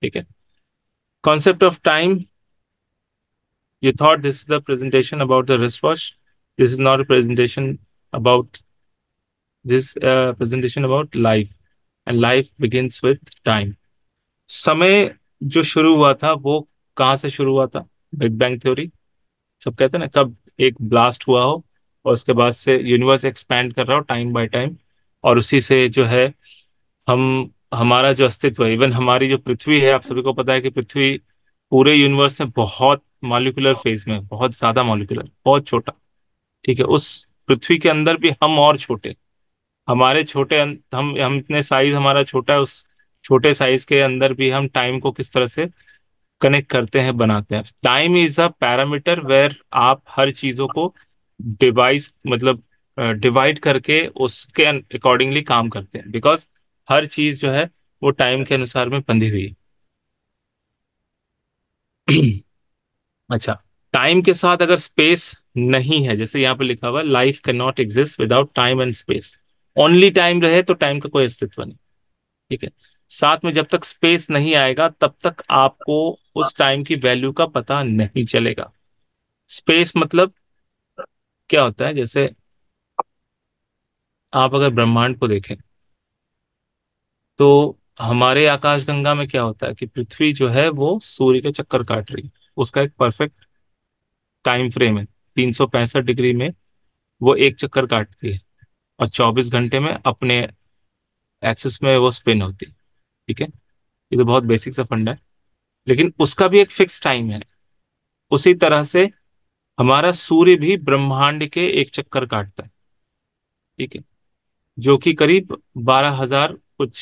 ठीक है। Concept of time, you thought this is the presentation about the wristwatch. This is not a presentation about this presentation about life, and life begins with time. समय जो शुरू हुआ था वो कहाँ से शुरू हुआ था? Big bang theory. सब कहते हैं ना, कब एक ब्लास्ट हुआ हो और उसके बाद से यूनिवर्स एक्सपैंड कर रहा हो टाइम बाय टाइम, और उसी से जो है हम, हमारा जो अस्तित्व है, इवन हमारी जो पृथ्वी है, आप सभी को पता है कि पृथ्वी पूरे यूनिवर्स में बहुत मॉलिक्यूलर फेज में, बहुत ज्यादा मॉलिक्यूलर, बहुत छोटा। ठीक है, उस पृथ्वी के अंदर भी हम और छोटे, हमारे छोटे हम इतने साइज हमारा छोटा है, उस छोटे साइज के अंदर भी हम टाइम को किस तरह से कनेक्ट करते हैं, बनाते हैं। Time is a parameter where आप हर चीजों को डिवाइस मतलब डिवाइड करके उसके अकॉर्डिंगली काम करते हैं, बिकॉज हर चीज जो है वो टाइम के अनुसार में बंधी हुई है। अच्छा, टाइम के साथ अगर स्पेस नहीं है, जैसे यहाँ पे लिखा हुआ, life can not exist without time and space. Only time रहे तो टाइम का कोई अस्तित्व नहीं। ठीक है, साथ में जब तक स्पेस नहीं आएगा तब तक आपको उस टाइम की वैल्यू का पता नहीं चलेगा। स्पेस मतलब क्या होता है? जैसे आप अगर ब्रह्मांड को देखें तो हमारे आकाशगंगा में क्या होता है कि पृथ्वी जो है वो सूर्य के चक्कर काट रही है, उसका एक परफेक्ट टाइम फ्रेम है। 365 डिग्री में वो एक चक्कर काटती है और 24 घंटे में अपने एक्सिस में वो स्पिन होती है। ठीक है, ये तो बहुत बेसिक सा फंडा है, लेकिन उसका भी एक फिक्स टाइम है। उसी तरह से हमारा सूर्य भी ब्रह्मांड के एक चक्कर काटता है। ठीक है, जो कि करीब 12,000 कुछ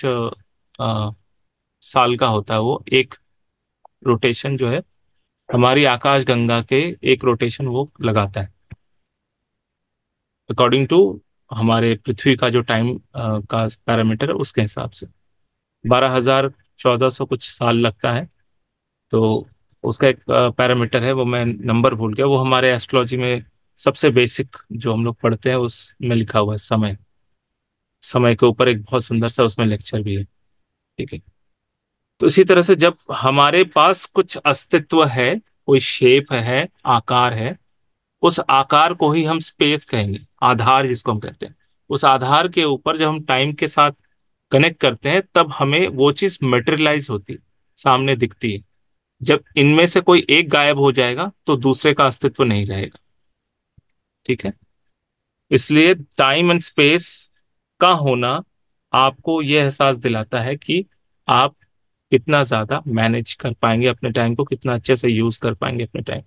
साल का होता है वो एक रोटेशन जो है, हमारी आकाश गंगा के एक रोटेशन वो लगाता है, अकॉर्डिंग टू हमारे पृथ्वी का जो टाइम का पैरामीटर है उसके हिसाब से 12,1400 कुछ साल लगता है। तो उसका एक पैरामीटर है, वो मैं नंबर भूल गया, वो हमारे एस्ट्रोलॉजी में सबसे बेसिक जो हम लोग पढ़ते हैं उसमें लिखा हुआ है। समय, समय के ऊपर एक बहुत सुंदर सा उसमें लेक्चर भी है। ठीक है, तो इसी तरह से जब हमारे पास कुछ अस्तित्व है, कोई शेप है, आकार है, उस आकार को ही हम स्पेस कहेंगे, आधार जिसको हम कहते हैं। उस आधार के ऊपर जब हम टाइम के साथ कनेक्ट करते हैं तब हमें वो चीज मटेरियलाइज होती है, सामने दिखती है। जब इनमें से कोई एक गायब हो जाएगा तो दूसरे का अस्तित्व नहीं रहेगा। ठीक है, इसलिए टाइम एंड स्पेस का होना आपको यह एहसास दिलाता है कि आप कितना ज्यादा मैनेज कर पाएंगे अपने टाइम को, कितना अच्छे से यूज कर पाएंगे अपने टाइम।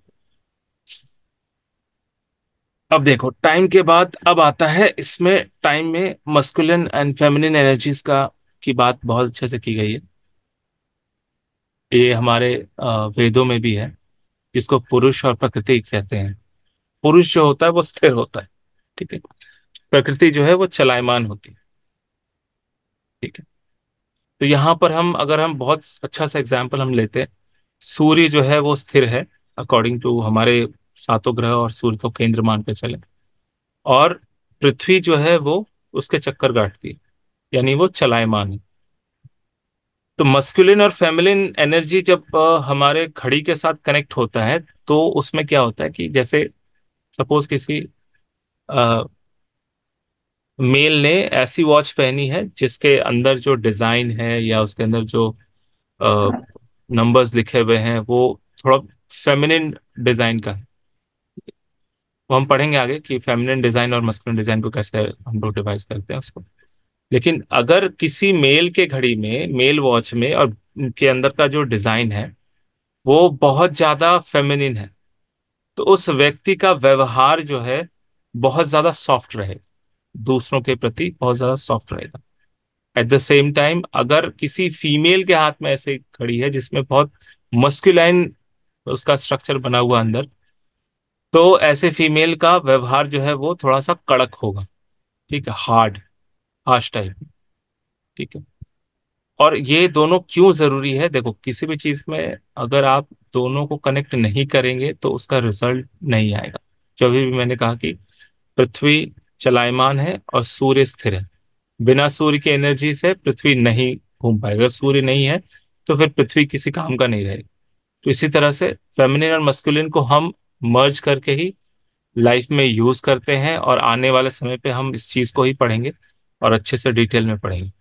अब देखो, टाइम के बाद अब आता है इसमें, टाइम में मस्कुलिन एंड फेमिनिन एनर्जीज का की बात बहुत अच्छे से की गई है। ये हमारे वेदों में भी है, जिसको पुरुष और प्रकृति कहते हैं। पुरुष जो होता है वो स्थिर होता है। ठीक है, प्रकृति जो है वो चलायमान होती है। ठीक है, तो यहाँ पर हम, अगर हम बहुत अच्छा सा एग्जाम्पल हम लेते हैं, सूर्य जो है वो स्थिर है अकॉर्डिंग टू हमारे सातों ग्रह, और सूर्य को केंद्र मान के चले। और पृथ्वी जो है वो उसके चक्कर काटती है, यानी वो चलायमान है। तो मस्कुलिन और फेमिनिन एनर्जी जब हमारे घड़ी के साथ कनेक्ट होता है तो उसमें क्या होता है कि जैसे सपोज किसी मेल ने ऐसी वॉच पहनी है जिसके अंदर जो डिजाइन है या उसके अंदर जो नंबर्स लिखे हुए हैं वो थोड़ा फेमिनिन डिजाइन का है। वो हम पढ़ेंगे आगे कि फेमिनिन डिजाइन और मस्कुलिन डिजाइन को कैसे हम लोग डिवाइस करते हैं उसको। लेकिन अगर किसी मेल के घड़ी में, मेल वॉच में, और के अंदर का जो डिजाइन है वो बहुत ज्यादा फेमिनिन है, तो उस व्यक्ति का व्यवहार जो है बहुत ज्यादा सॉफ्ट रहेगा, दूसरों के प्रति बहुत ज्यादा सॉफ्ट रहेगा। एट द सेम टाइम अगर किसी फीमेल के हाथ में ऐसे घड़ी है जिसमें बहुत मस्कुलाइन उसका स्ट्रक्चर बना हुआ अंदर, तो ऐसे फीमेल का व्यवहार जो है वो थोड़ा सा कड़क होगा। ठीक है, हार्ड, हार्श टाइप। ठीक है, और ये दोनों क्यों जरूरी है? देखो, किसी भी चीज में अगर आप दोनों को कनेक्ट नहीं करेंगे तो उसका रिजल्ट नहीं आएगा। जो अभी भी मैंने कहा कि पृथ्वी चलायमान है और सूर्य स्थिर है। बिना सूर्य की एनर्जी से पृथ्वी नहीं घूम पाएगा। अगर सूर्य नहीं है तो फिर पृथ्वी किसी काम का नहीं रहेगी। तो इसी तरह से फेमिनिन और मस्कुलिन को हम मर्ज करके ही लाइफ में यूज करते हैं, और आने वाले समय पे हम इस चीज को ही पढ़ेंगे और अच्छे से डिटेल में पढ़ेंगे।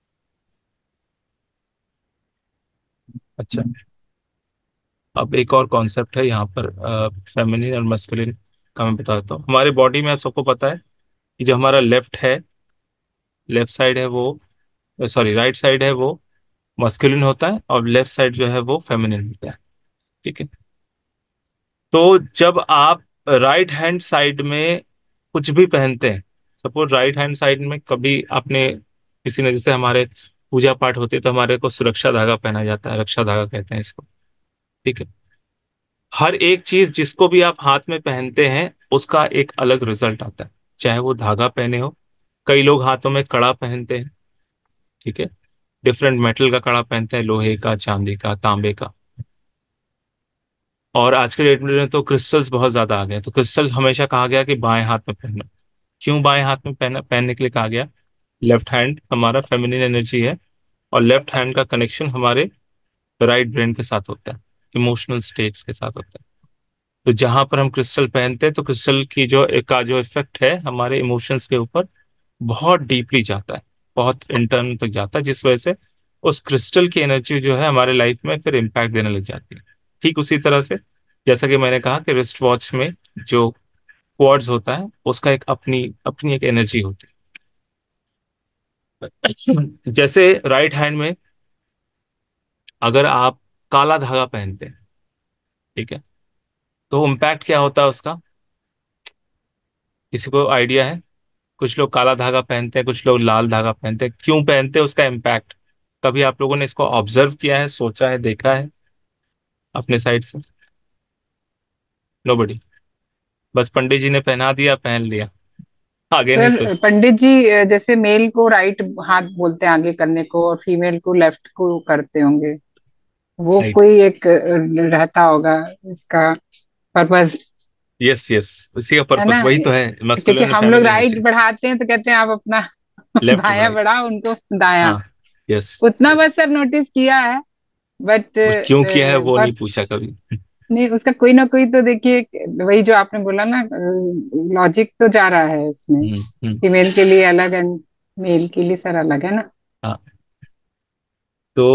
अच्छा, अब एक और कॉन्सेप्ट है यहाँ पर फेमिनिन और मस्कुलिन का, मैं बताता हूँ। हमारे बॉडी में आप सबको पता है कि जो हमारा लेफ्ट साइड है वो, सॉरी राइट साइड है वो मस्कुलिन होता है, और लेफ्ट साइड जो है वो फेमिनिन होता है। ठीक है। तो जब आप राइट हैंड साइड में कुछ भी पहनते हैं, सपोज राइट हैंड साइड में कभी आपने, किसी ने, जैसे हमारे पूजा पाठ होती है तो हमारे को सुरक्षा धागा पहना जाता है, रक्षा धागा कहते हैं इसको। ठीक है। हर एक चीज जिसको भी आप हाथ में पहनते हैं उसका एक अलग रिजल्ट आता है, चाहे वो धागा पहने हो। कई लोग हाथों में कड़ा पहनते हैं। ठीक है। डिफरेंट मेटल का कड़ा पहनते हैं, लोहे का, चांदी का, तांबे का। और आज के डेट में तो क्रिस्टल्स बहुत ज्यादा आ गए हैं, तो क्रिस्टल हमेशा कहा गया कि बाएं हाथ में पहनना। क्यों बाएं हाथ में पहनने के लिए कहा गया? लेफ्ट हैंड हमारा फेमिनिन एनर्जी है, और लेफ्ट हैंड का कनेक्शन हमारे राइट ब्रेन के साथ होता है, इमोशनल स्टेट्स के साथ होता है। तो जहां पर हम क्रिस्टल पहनते हैं तो क्रिस्टल की जो इफेक्ट है हमारे इमोशंस के ऊपर बहुत डीपली जाता है, बहुत इंटर्न तक जाता है, जिस वजह से उस क्रिस्टल की एनर्जी जो है हमारे लाइफ में फिर इम्पैक्ट देने लग जाती है। ठीक उसी तरह से जैसा कि मैंने कहा कि रिस्ट वॉच में जो क्वार्ट्ज होता है उसका एक अपनी अपनी एक एनर्जी होती है। जैसे राइट हैंड में अगर आप काला धागा पहनते हैं, ठीक है, तो इम्पैक्ट क्या होता है उसका? किसी को आइडिया है? कुछ लोग काला धागा पहनते हैं, कुछ लोग लाल धागा पहनते हैं। क्यों पहनते हैं, उसका इम्पैक्ट कभी आप लोगों ने इसको ऑब्जर्व किया है, सोचा है, देखा है अपने साइड से? नोबडी। बस पंडित जी ने पहना दिया, पहन लिया, आगे नहीं सर सोच। पंडित जी जैसे मेल को राइट हाथ बोलते हैं आगे करने को, और फीमेल को लेफ्ट को करते होंगे, वो राइट। कोई एक रहता होगा इसका पर्पस, यस यस, उसी का है पर्पस ना? वही तो है, क्योंकि मस्कुलिन हम लोग फेमिनिन राइट एनर्जी। बढ़ाते हैं तो कहते हैं आप अपना लेफ्ट बायां बढ़ाई। बढ़ाओ, उनको दायां। हाँ। यस। उतना यस। बस सर नोटिस किया है, बट और क्यों किया है वो नहीं बहुत पूछा कभी। नहीं, उसका कोई ना कोई तो देखिए, वही जो आपने बोला ना, लॉजिक तो जा रहा है इसमें। हम्म। फीमेल के लिए अलग एंड मेल के लिए सर अलग, है ना? हाँ। तो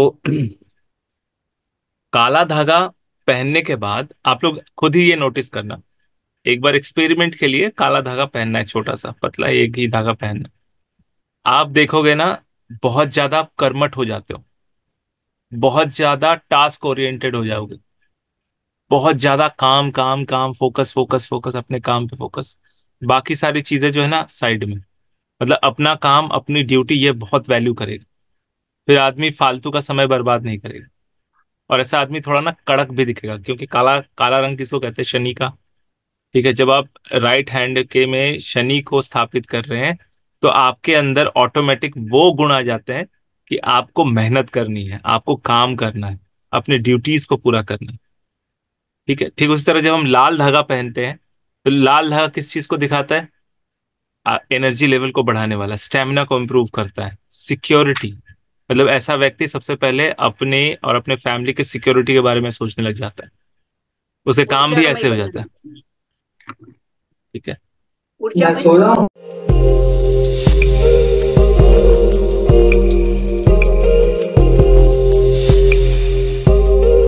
काला धागा पहनने के बाद आप लोग खुद ही ये नोटिस करना, एक बार एक्सपेरिमेंट के लिए काला धागा पहनना है, छोटा सा पतला एक ही धागा पहनना। आप देखोगे ना, बहुत ज्यादा आप कर्मठ हो जाते हो, बहुत ज्यादा टास्क ओरिएंटेड हो जाओगे, बहुत ज्यादा काम काम काम, फोकस फोकस फोकस, अपने काम पे फोकस। बाकी सारी चीजें जो है ना साइड में, मतलब अपना काम, अपनी ड्यूटी, ये बहुत वैल्यू करेगा। फिर आदमी फालतू का समय बर्बाद नहीं करेगा, और ऐसा आदमी थोड़ा ना कड़क भी दिखेगा, क्योंकि काला काला रंग किसको कहते हैं? शनि का। ठीक है। जब आप राइट हैंड के में शनि को स्थापित कर रहे हैं तो आपके अंदर ऑटोमेटिक वो गुण आ जाते हैं कि आपको मेहनत करनी है, आपको काम करना है, अपनी ड्यूटीज को पूरा करना है। ठीक है। ठीक उसी तरह जब हम लाल धागा पहनते हैं तो लाल धागा किस चीज को दिखाता है? एनर्जी लेवल को बढ़ाने वाला, स्टेमिना को इम्प्रूव करता है, सिक्योरिटी। मतलब ऐसा व्यक्ति सबसे पहले अपने और अपने फैमिली के सिक्योरिटी के बारे में सोचने लग जाता है, उसे काम भी ऊर्जामय ऐसे हो बनना, जाता है। ठीक है। ऊर्जा मैं सो रहा हूँ।